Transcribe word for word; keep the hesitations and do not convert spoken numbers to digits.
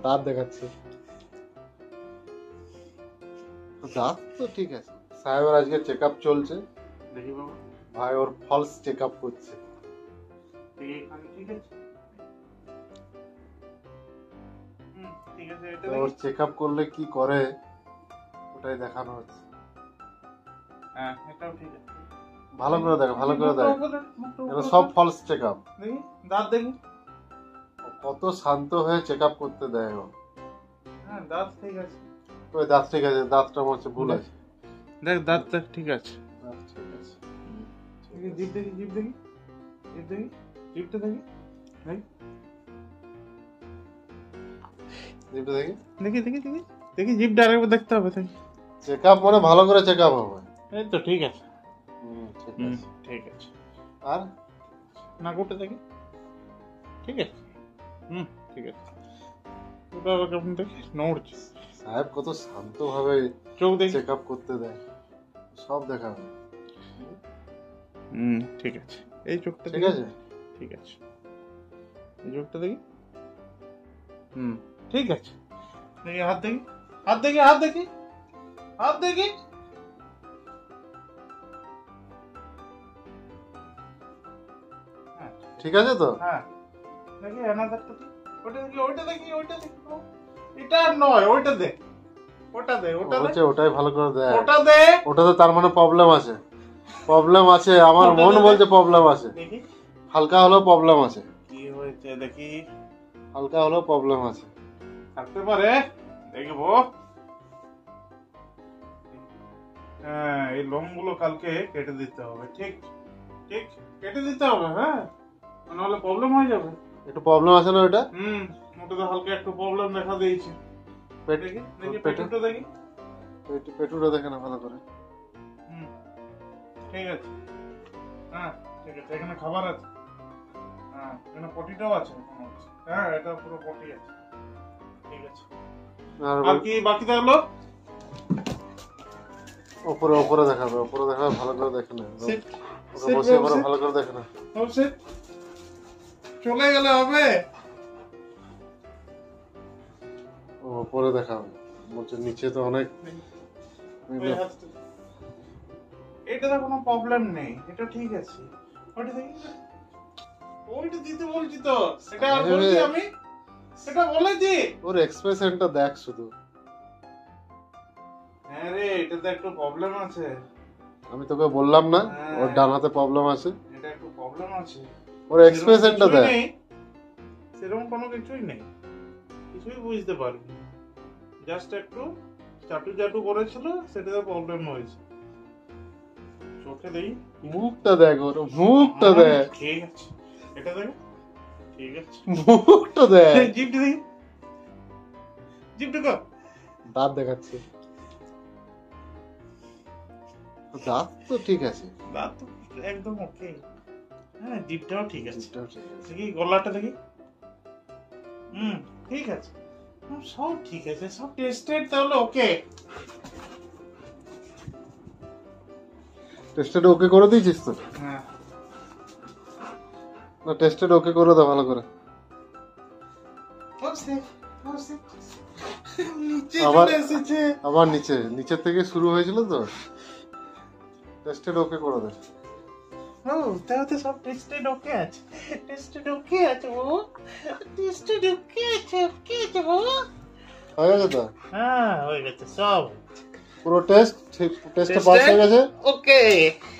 দাঁত দেখাচ্ছে। দাঁত তো ঠিক আছে। সাহেবের আজকে চেক আপ চলছে। দেখি বাবা ভাই ওর ফলস চেক আপ করছে। ঠিক আছে হুম ঠিক আছে। এটা ওর চেক আপ করলে কি করে ওটাই দেখানো হচ্ছে। হ্যাঁ এটাও ঠিক আছে। ভালো করে দেখো, ভালো করে দেখো, এটা সব ফলস চেক আপ। দেখি দাঁত দেখি। কত শান্ত হয়ে চেক আপ করতে দেয় ও। হ্যাঁ দাঁত ঠিক আছে। ওই দাঁত ঠিক আছে, দাঁতটা মনে হচ্ছে ভুল আছে। দেখ দাঁত দেখ ঠিক আছে। দাঁত ঠিক আছে। জিভ দেখি, জিভ দেখি, জিভ দেখি, জিভটা দেখি। দেখ জিভটা দেখি, দেখি দেখি দেখি দেখি জিভটা আরেকবার দেখতে হবে। দেখি চেক আপ মানে ভালো করে চেক আপ হবে। এই তো ঠিক আছে। হুম ঠিক হুম আছে। ঠিক আছে। আর নাকটা দেখি ঠিক আছে। হুম ঠিক আছে। ওটা আবার কেমন দেখি নড়ছে। সাহেব কত শান্ত ভাবে চোখ দেখি। চেক আপ করতে দেয়, সব দেখাবে। হুম ঠিক আছে। এই চোখটা ঠিক আছে ঠিক আছে। এই চোখটা দেখি। হুম ঠিক আছে। দেখি হাত দেখি, হাত দেখি, হাত দেখি, হাত দেখি। ঠিক আছে তো। হ্যাঁ দেখি অ্যানাদারটা দেখি, ওটা দেখি, ওটা দেখি, ওটা দেখি। এটা নয়, ওইটা দে, ওটা দে, ওটা দে, বলছে ওটাই ভালো করে দেয়। ওটা দে। ওটাতে তার মানে প্রবলেম আছে, প্রবলেম আছে। আমার মন বলছে প্রবলেম আছে। দেখি হালকা হলেও প্রবলেম আছে, কি হয়েছে দেখি। হালকা হলেও প্রবলেম আছে। থাকতে পারে, দেখবো। হ্যাঁ এই লোমগুলো কালকে কেটে দিতে হবে। ঠিক ঠিক কেটে দিতে হবে। হ্যাঁ নাহলে প্রবলেম হয়ে যাবে। একটু প্রবলেম আছে না ওটা? হুম ওটাতে হালকা একটু প্রবলেম দেখা দিয়েছে। পেট দেখি দেখি পেটে পেটটা দেখি। পেট- পেটুটা দেখে না ভালো করে। হুম ঠিক আছে। হ্যাঁ ঠিক আছে। এখানে খাবার আছে। হ্যাঁ এখানে পটিটাও আছে মনে হচ্ছে। হ্যাঁ এটা পুরো পটি আছে। ঠিক আছে। আর আর কি বাকি থাকলো? উপরে উপরে দেখাবে, উপরে দেখাবে, ভালো করে দেখে না। Sit, ওকে sit, বসিয়ে পরে sit. ভালো করে দেখে না। হচ্ছে চলে গেলে হবে। ও উপরে দেখাবে, বলছে নিচে তো অনেক। ওই হাতটা। এটাতে কোনো প্রবলেম নেই, এটা ঠিক আছে। ওটা দেখি, ওইটা দিতে বলছি তো। সেটা আর বলছি আমি, সেটা বলেছি। ওর এক্সপ্রেশনটা দেখ শুধু। হ্যাঁ রে এটাতে একটু প্রবলেম আছে। আমি তোকে বললাম না হ্যাঁ। ওর ডান হাতে প্রবলেম আছে। এটা একটু প্রবলেম আছে। ওর এক্সপ্রেশনটা সেরকম দেখ। কিছুই নেই, সেরকম কোনো কিছুই নেই, কিছুই বুঝতে পারবি। জাস্ট একটু চাটু চাটু করেছিল, সেটাতে প্রবলেম হয়েছে। চোখে দেখি, মুখটা দেখ, ওর মুখটা দেখ, ঠিক আছে। এটা দেখ, ঠিক আছে। মুখটা দেখ। জিভটা দেখি, জিভটা কর। দাঁত দেখাচ্ছে। দাঁত তো ঠিক আছে, দাঁত তো একদম ওকে। হ্যাঁ জিভটাও ঠিক আছে। জিভটাও ঠিক আছে। দেখি গলাটা দেখি। হুম ঠিক আছে। হুম, সব ঠিক আছে, সব টেস্টেড তাহলে ওকে। টেস্টেড ওকে করে দিয়েছিস তো? হ্যাঁ না টেস্টেড ওকে করে দাও ভালো করে। হচ্ছে হচ্ছে নিচে আবার চলে এসেছে। আবার নিচে, নিচের থেকে শুরু হয়েছিল তো। টেস্টেড ওকে করে দে। ও তাহলে সব টেস্টেড ওকে আছে, টেস্টেড ওকে আছে ও, টেস্টেড ওকে আছে, ওকে আছে ও। হয়ে গেছে তো? হ্যাঁ হয়ে গেছে সব। পুরো টেস্ট টেস্টে পাস হয়ে গেছে। ওকে।